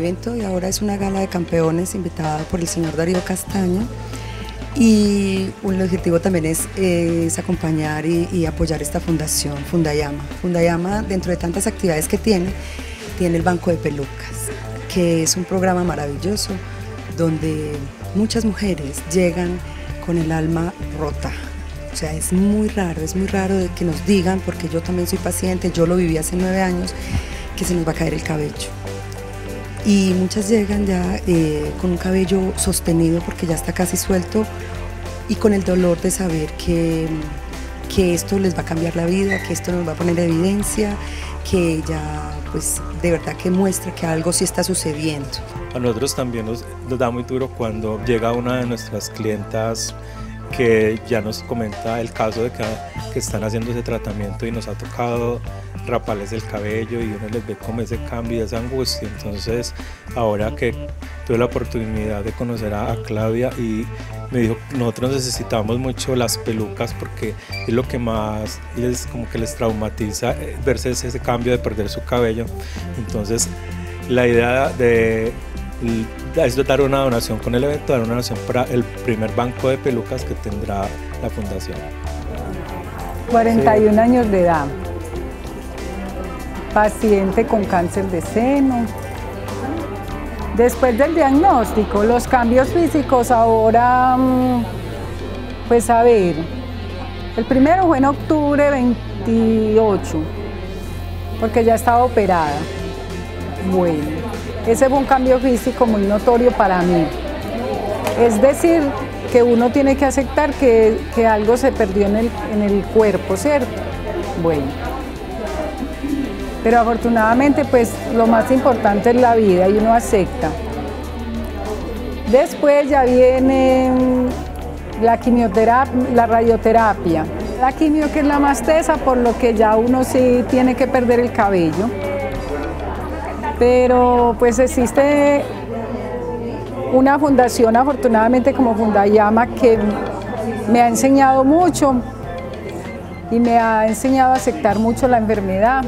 evento de ahora es una gala de campeones invitada por el señor Darío Castaño, y el objetivo también es acompañar y apoyar esta fundación, Fundayama. Fundayama, dentro de tantas actividades que tiene el Banco de Pelucas, que es un programa maravilloso donde muchas mujeres llegan con el alma rota. O sea, es muy raro de que nos digan, porque yo también soy paciente, yo lo viví hace 9 años, que se nos va a caer el cabello. Y muchas llegan ya con un cabello sostenido porque ya está casi suelto, y con el dolor de saber que esto les va a cambiar la vida, que esto nos va a poner en evidencia, que ya pues de verdad que muestra que algo sí está sucediendo. A nosotros también nos da muy duro cuando llega una de nuestras clientas que ya nos comenta el caso de que están haciendo ese tratamiento y nos ha tocado raparles el cabello, y uno les ve como ese cambio y esa angustia. Entonces, ahora que tuve la oportunidad de conocer a Claudia, y me dijo, nosotros necesitamos mucho las pelucas porque es lo que más como que les traumatiza, verse ese cambio de perder su cabello. Entonces, la idea es dar una donación con el evento, dar una donación para el primer banco de pelucas que tendrá la fundación. 41 años de edad, paciente con cáncer de seno. Después del diagnóstico, los cambios físicos ahora, pues a ver, el primero fue en octubre 28, porque ya estaba operada. Bueno, ese fue un cambio físico muy notorio para mí. Es decir, que uno tiene que aceptar que algo se perdió en el cuerpo, ¿cierto? Bueno. Pero afortunadamente, pues lo más importante es la vida y uno acepta. Después ya viene la quimioterapia, la radioterapia. La quimio, que es la más tesa, por lo que ya uno sí tiene que perder el cabello. Pero pues existe una fundación, afortunadamente como Fundayama, que me ha enseñado mucho y me ha enseñado a aceptar mucho la enfermedad.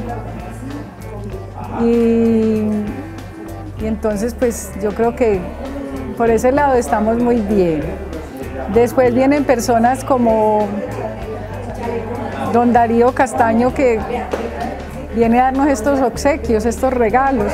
Y entonces pues yo creo que por ese lado estamos muy bien. Después vienen personas como don Darío Castaño, que viene a darnos estos obsequios, estos regalos,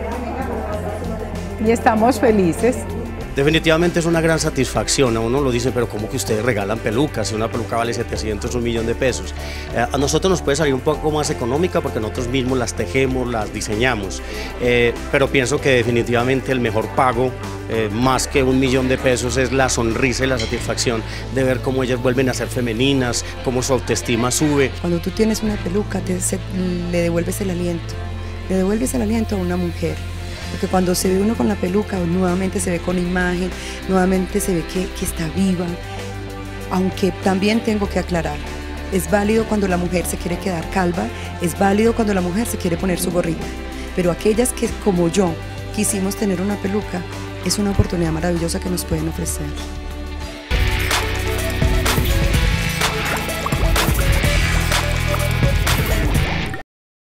y estamos felices. Definitivamente es una gran satisfacción. A uno lo dice, pero ¿cómo que ustedes regalan pelucas? Si una peluca vale 700, 1.000.000 de pesos. A nosotros nos puede salir un poco más económica porque nosotros mismos las tejemos, las diseñamos, pero pienso que definitivamente el mejor pago, más que 1.000.000 de pesos, es la sonrisa y la satisfacción de ver cómo ellas vuelven a ser femeninas, cómo su autoestima sube. Cuando tú tienes una peluca, le devuelves el aliento a una mujer. Porque cuando se ve uno con la peluca, nuevamente se ve con imagen, nuevamente se ve que está viva. Aunque también tengo que aclarar, es válido cuando la mujer se quiere quedar calva, es válido cuando la mujer se quiere poner su gorrita. Pero aquellas que, como yo, quisimos tener una peluca, es una oportunidad maravillosa que nos pueden ofrecer.